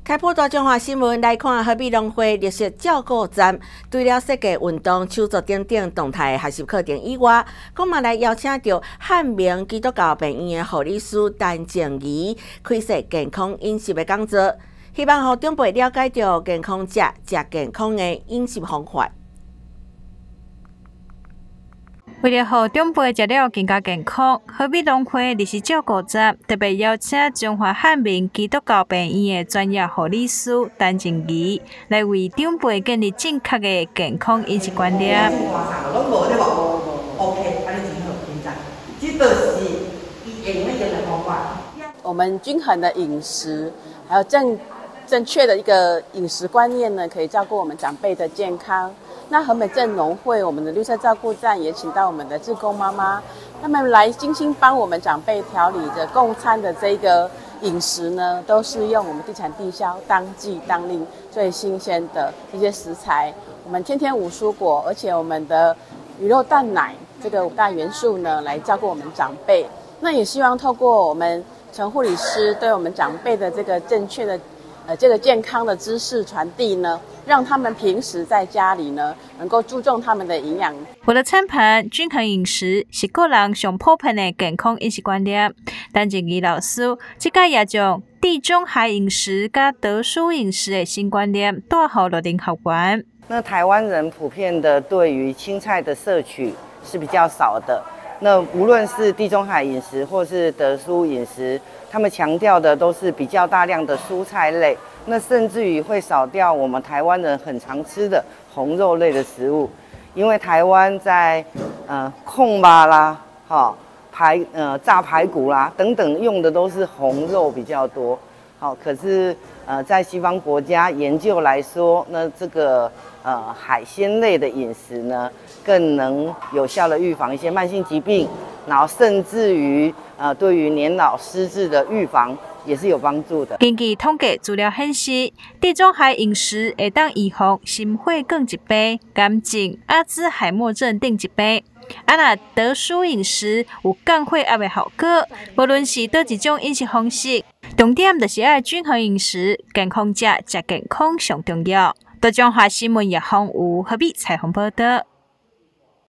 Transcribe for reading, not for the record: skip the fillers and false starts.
开播大中华新闻来看，河滨农会绿色照顾站除了设计运动、手作等等动态学习课程以外，我嘛来邀请到汉明基督教病院的护理师陈静怡开设健康饮食的讲座，希望让长辈了解到健康食健康的饮食方法。 为了让长辈食了更加健康，河滨农会绿色照顾站特别邀请中华汉民基督教病院的专业护理师陈静怡来为长辈建立正确的健康饮食观念。 我们均衡的饮食，还有正确的一个饮食观念呢，可以照顾我们长辈的健康。那和美镇农会，我们的绿色照顾站也请到我们的志工妈妈，他们来精心帮我们长辈调理的供餐的这个饮食呢，都是用我们地产地销当季当令最新鲜的这些食材。我们天天5蔬果，而且我们的鱼肉蛋奶这个5大元素呢，来照顾我们长辈。那也希望透过我们陈护理师对我们长辈的这个正确的这个健康的知识传递呢，让他们平时在家里呢，能够注重他们的营养。 为了餐盘均衡饮食是个人上普遍的健康饮食观念，陈静怡老师这届也将地中海饮食跟德蔬饮食的新观念带给乐龄学员。 那台湾人普遍的对于青菜的摄取是比较少的。那无论是地中海饮食或是德蔬饮食，他们强调的都是比较大量的蔬菜类，那甚至于会少掉我们台湾人很常吃的红肉类的食物，因为台湾在控吧啦、炸排骨啦等等用的都是红肉比较多。好，可是在西方国家研究来说，那这个海鲜类的饮食呢，更能有效的预防一些慢性疾病，然后甚至于对于年老失智的预防也是有帮助的。 根据统计资料显示，地中海饮食会当预防心血管疾病、癌症、阿兹海默症等疾病。若德蔬饮食有降血压的效果，无论是倒一种饮食方式，重点就是要均衡饮食，健康食健康上重要。大中华新闻叶芳有何必采访报道。